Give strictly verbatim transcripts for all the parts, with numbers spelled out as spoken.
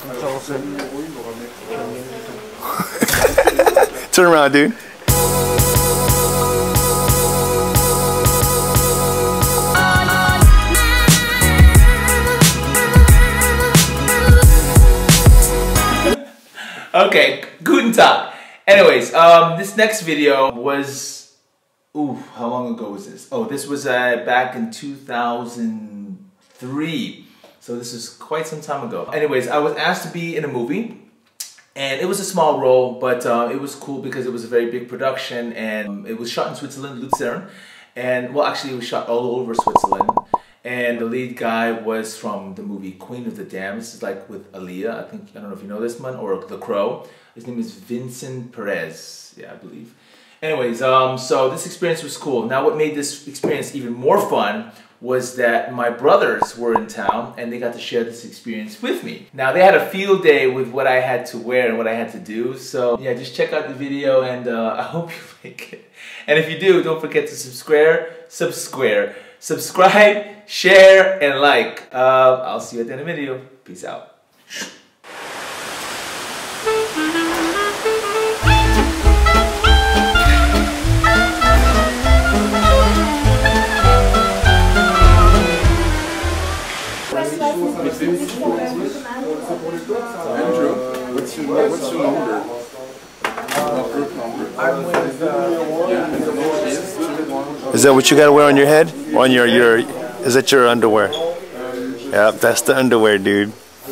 Turn around, dude. Okay, guten Tag. Anyways, um, this next video was, ooh, how long ago was this? Oh, this was uh, back in two thousand three. So this is quite some time ago. Anyways, I was asked to be in a movie. And it was a small role, but uh, it was cool because it was a very big production, and it was shot in Switzerland, Lucerne. And well, actually it was shot all over Switzerland. And the lead guy was from the movie Queen of the Damned. This is like with Aaliyah, I think, I don't know if you know this one, or The Crow. His name is Vincent Perez, yeah, I believe. Anyways, um, so this experience was cool. Now what made this experience even more fun was that my brothers were in town and they got to share this experience with me. Now they had a field day with what I had to wear and what I had to do. So yeah, just check out the video, and uh, I hope you like it. And if you do, don't forget to subscribe, subscribe, subscribe, share, and like. Uh, I'll see you at the end of the video. Peace out. Andrew, what's your, what's your number? Uh, group number. I'm with, uh, Is that what you gotta wear on your head? On your, your, is that your underwear? Yep, that's the underwear, dude.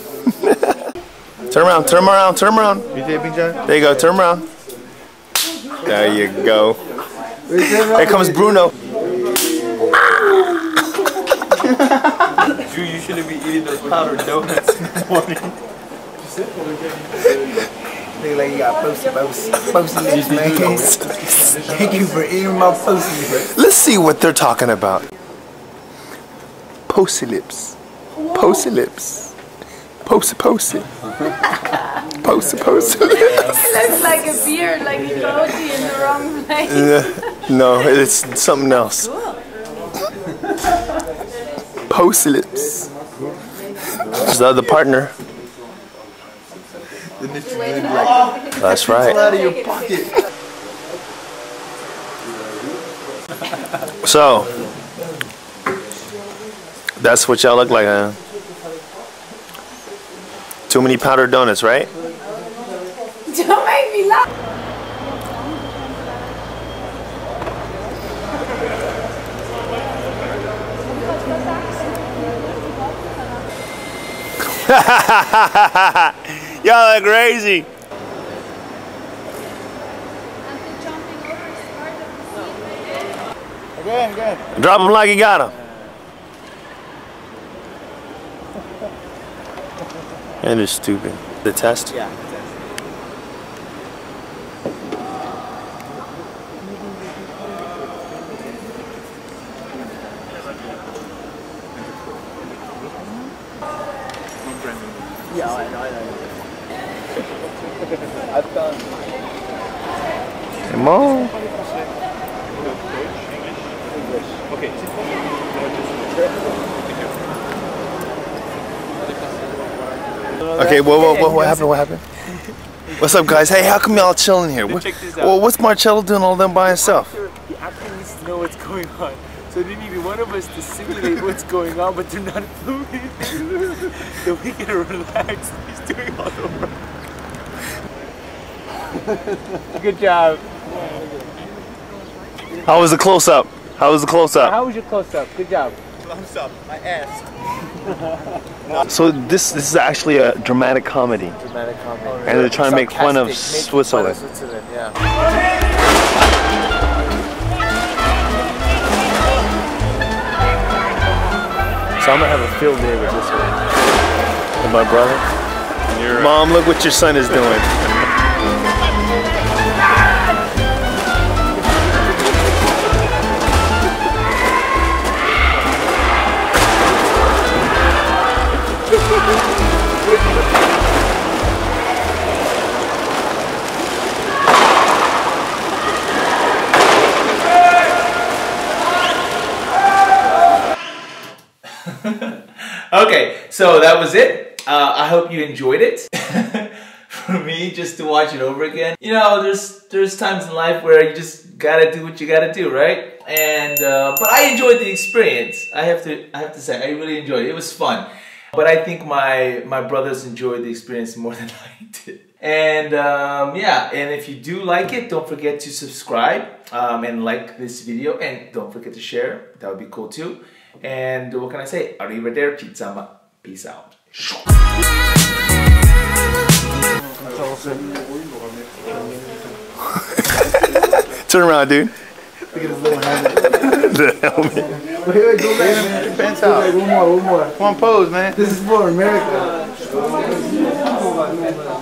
Turn around, turn around, turn around. There you go, turn around. There you go. Here comes Bruno. You usually be eating those powdered donuts in the morning. Look like you got posty, posty, posty lips, man. Thank you for eating my posty lips. Let's see what they're talking about. Posty lips. Posty lips. Posty, posty. Posty, posty lips. It looks like a beard, like you wrote it in the wrong place. Uh, no, it's something else. Posty lips. There's the other partner. That's right. Out of your pocket. So, that's what y'all look like, huh? Too many powdered donuts, right? Don't make me laugh. Y'all are crazy. Again, again. Drop him like you got him. And it's stupid. The test? Yeah. Yeah, I know, I know. I've done. Come on. Okay. Okay, what, what, what, what happened? What happened? What's up, guys? Hey, how come y'all chilling here? What, well, what's Marcello doing all them by himself? The actor needs to know what's going on. So they need one of us to simulate what's going on, but they're not filming. So we can relax. He's doing all the work. Good job. How was the close-up? How was the close-up? How was your close-up? Good job. Thumbs up, my ass. So this this is actually a dramatic comedy. Dramatic comedy. And they're trying to make fun of Switzerland. Switzerland, yeah. So I'm gonna have a field day with this one. With my brother. Mom, look what your son is doing. Okay, so that was it. uh, I hope you enjoyed it. For me, just to watch it over again. You know, there's there's times in life where you just gotta do what you gotta do, right? And uh, but I enjoyed the experience. I have to I have to say I really enjoyed it. It was fun. But I think my my brothers enjoyed the experience more than I did. And um, yeah, and if you do like it, don't forget to subscribe um, and like this video, and don't forget to share. That would be cool too. And what can I say? Arrivederci, zama. Peace out. Turn around, dude. Look at his little helmet. The helmet. Wait, wait, go back. Pants out. One more, one more. Come on, pose, man. This is for America.